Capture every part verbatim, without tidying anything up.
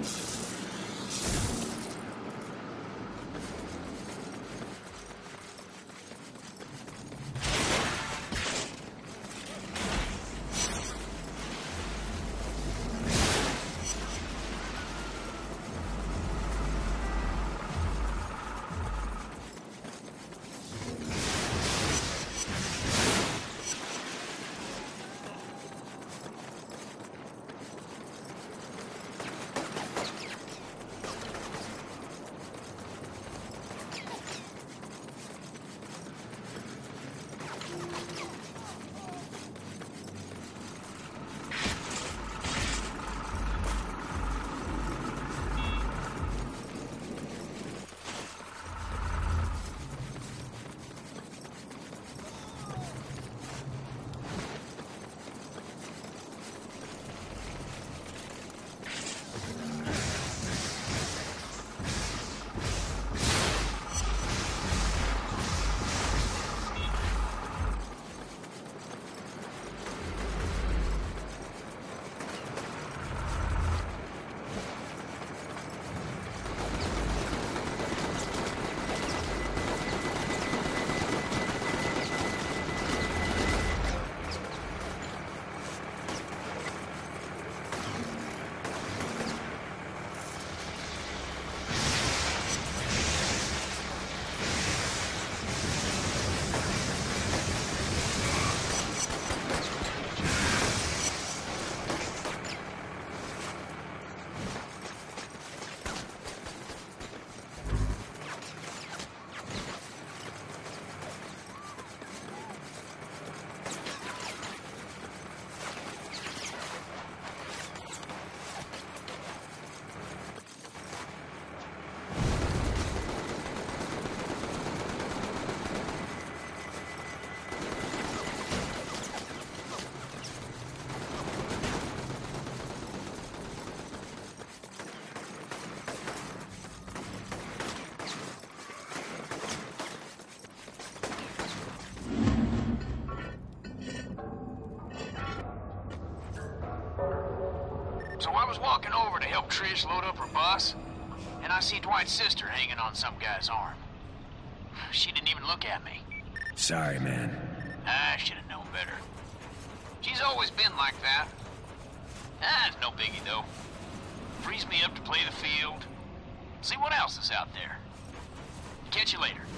So I was walking over to help Trish load up her bus, and I see Dwight's sister hanging on some guy's arm. She didn't even look at me. Sorry, man. I should have known better. She's always been like that. Ah, it's no biggie, though. Frees me up to play the field. See what else is out there. Catch you later.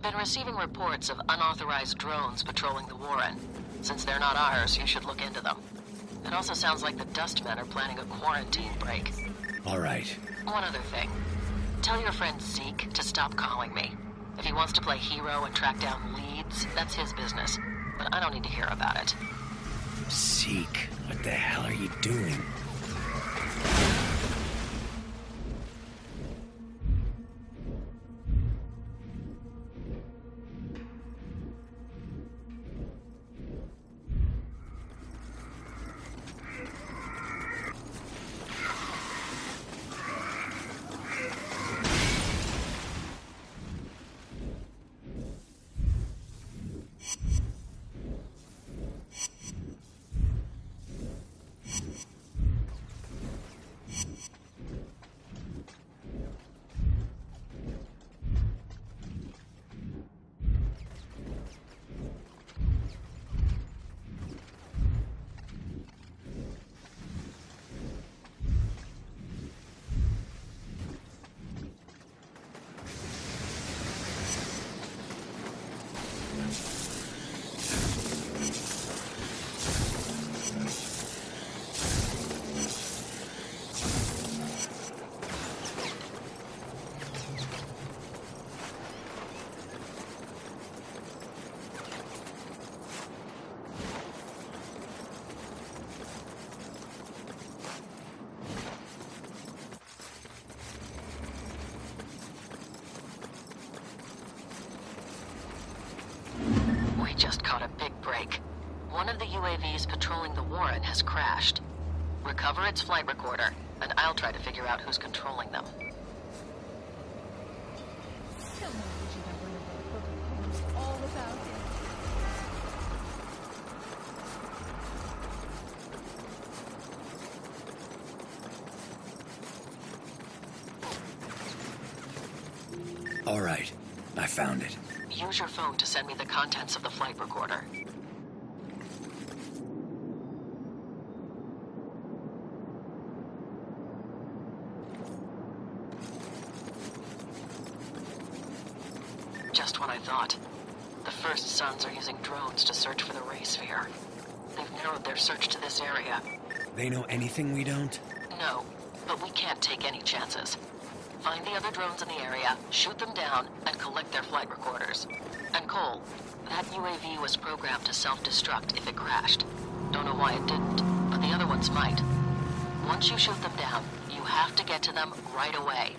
Been receiving reports of unauthorized drones patrolling the Warren. Since they're not ours, you should look into them. It also sounds like the Dustmen are planning a quarantine break. All right. One other thing. Tell your friend Zeke to stop calling me. If he wants to play hero and track down leads, that's his business. But I don't need to hear about it. Zeke, what the hell are you doing? We just caught a big break. One of the U A Vs patrolling the Warren has crashed. Recover its flight recorder, and I'll try to figure out who's controlling them. All without it. All right, I found it. Use your phone to send me the contents of the flight recorder. Just what I thought. The First Sons are using drones to search for the Ray Sphere. They've narrowed their search to this area. They know anything we don't? No, but we can't take any chances. Find the other drones in the area, shoot them down, and collect their flight recorders. And Cole, that U A V was programmed to self-destruct if it crashed. Don't know why it didn't, but the other ones might. Once you shoot them down, you have to get to them right away.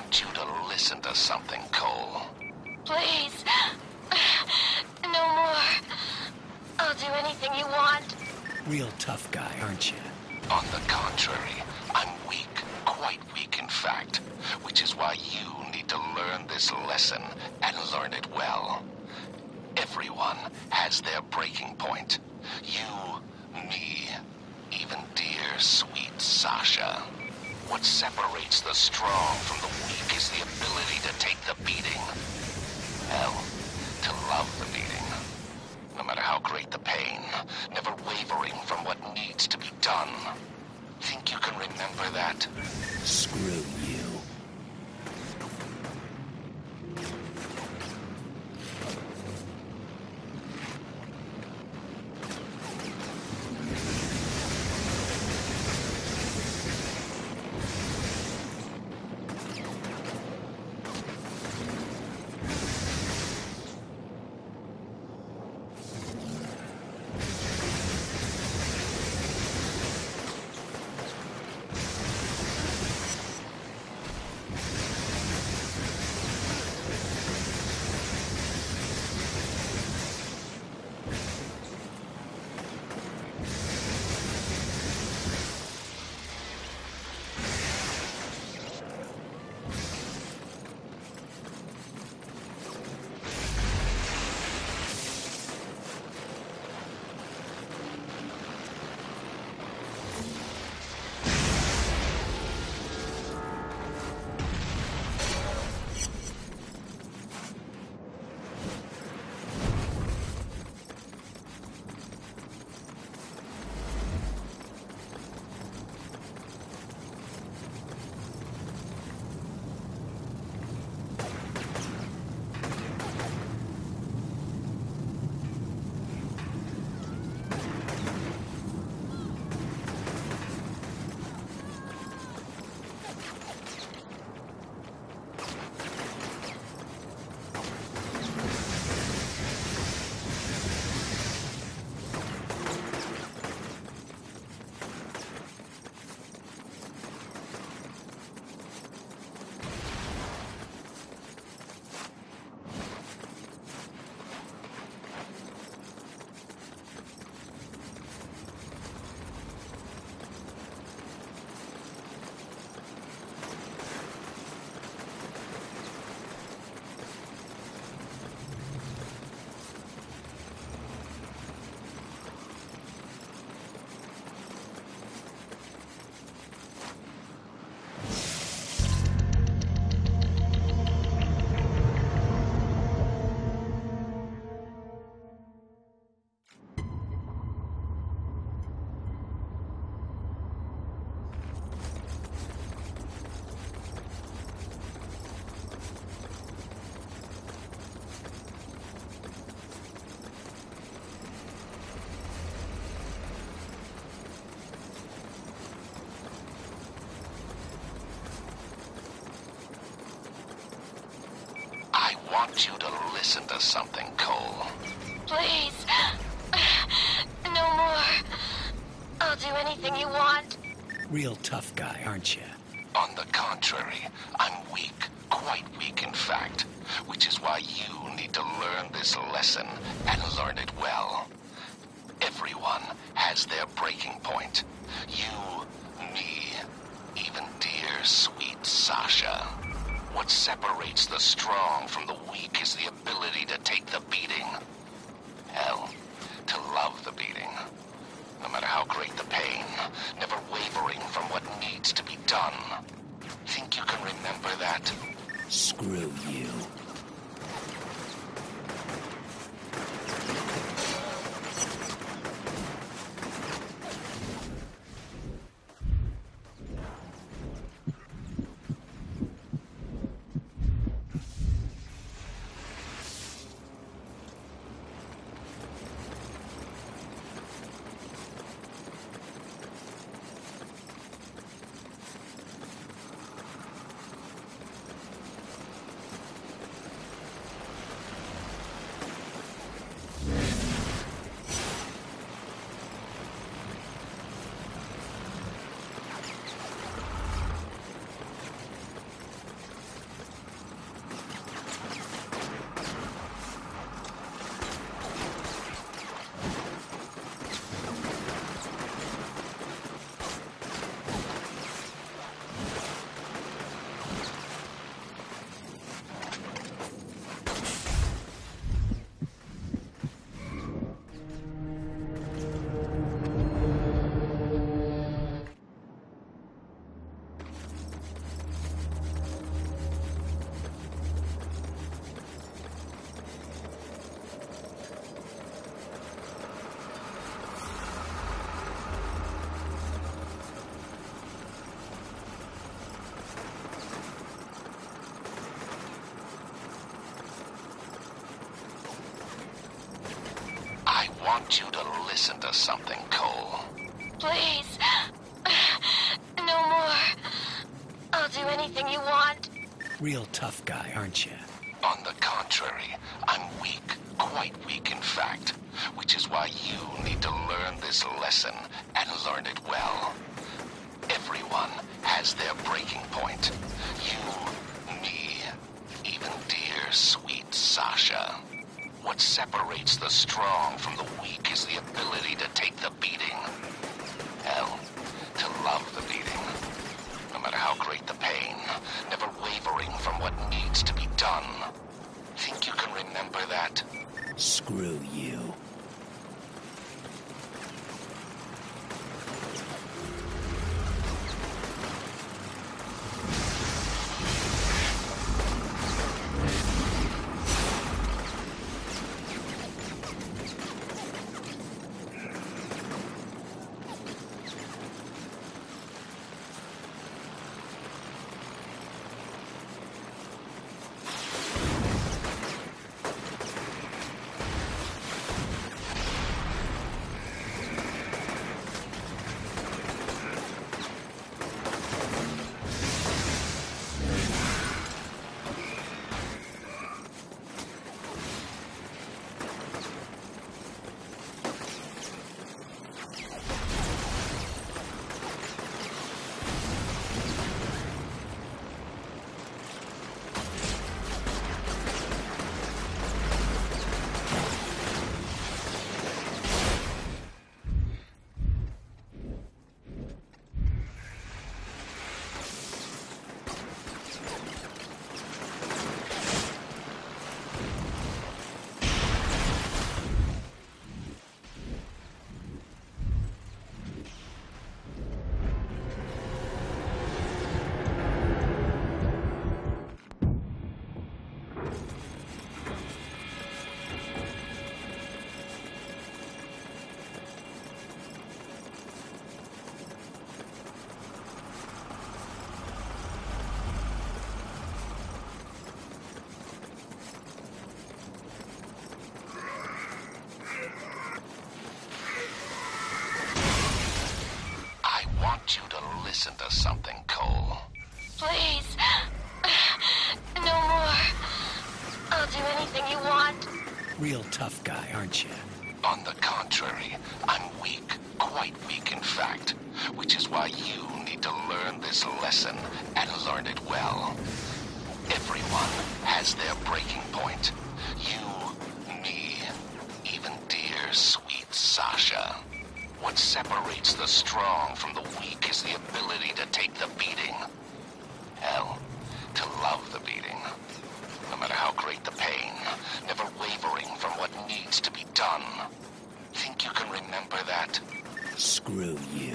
want you to listen to something, Cole. Please. No more. I'll do anything you want. Real tough guy, aren't you? On the contrary, I'm weak. Quite weak, in fact. Which is why you need to learn this lesson and learn it well. Everyone has their breaking point. You, me, even dear, sweet Sasha. What separates the strong from the weak is the ability to take the beating. Hell, to love the beating. No matter how great the pain, never wavering from what needs to be done. Think you can remember that? Screw you. I want you to listen to something, Cole. Please. No more. I'll do anything you want. Real tough guy, aren't you? On the contrary, I'm weak. Quite weak, in fact. Which is why you need to learn this lesson and learn it well. Everyone has their breaking point. You, me, even dear, sweet Sasha. What separates the strong from the weak is the ability to take the beating. Hell, to love the beating. No matter how great the pain, never wavering from what needs to be done. Think you can remember that? Screw you. want you to listen to something, Cole. Please. No more. I'll do anything you want. Real tough guy, aren't you? On the contrary, I'm weak, quite weak in fact, which is why you need to learn this lesson and learn it well. Everyone has their breaking point. You, me, even dear, sweet Sasha. What separates the strong from the weak is the ability to take the beating. Hell, to love the beating. No matter how great the pain, never wavering from what needs to be done. Think you can remember that? Screw you. You to listen to something, Cole. Please. No more. I'll do anything you want. Real tough guy, aren't you? On the contrary, I'm weak, quite weak in fact, which is why you need to learn this lesson and learn it well. Everyone has their breaking point. You, me, even dear, sweet Sasha. What separates the strong from the weak is the ability to take the beating. Hell, to love the beating. No matter how great the pain, never wavering from what needs to be done. Think you can remember that? Screw you.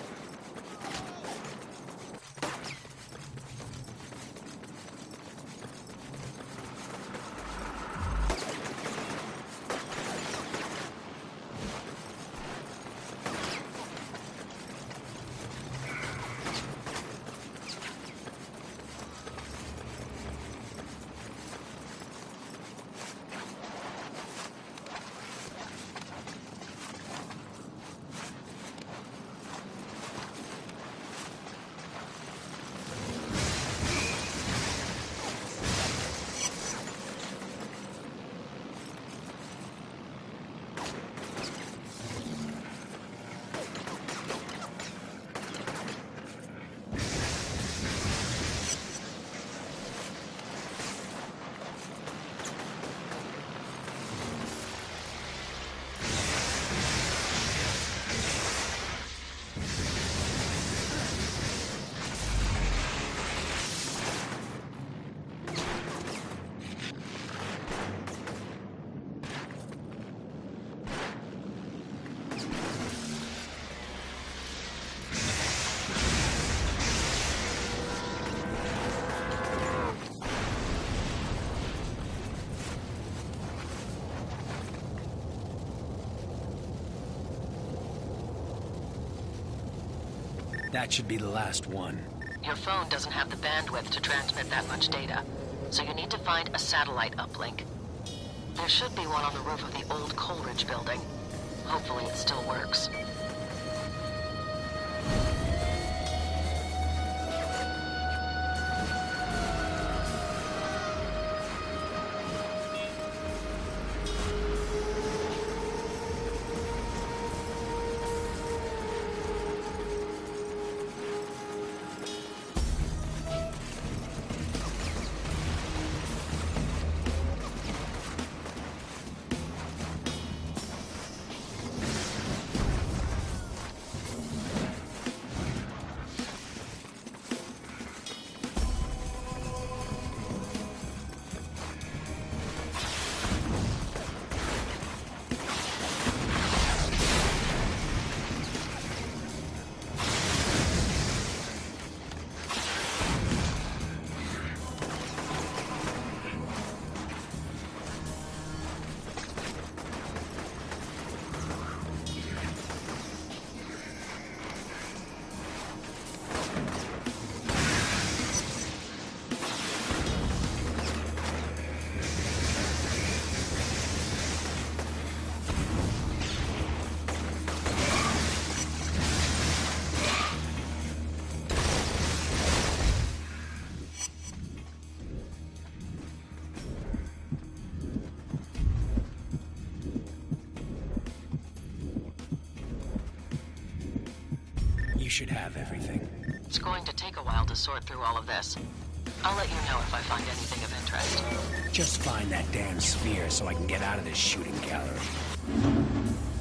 That should be the last one. Your phone doesn't have the bandwidth to transmit that much data, so you need to find a satellite uplink. There should be one on the roof of the old Coleridge building. Hopefully it still works. You should have everything. It's going to take a while to sort through all of this. I'll let you know if I find anything of interest. Just find that damn sphere so I can get out of this shooting gallery.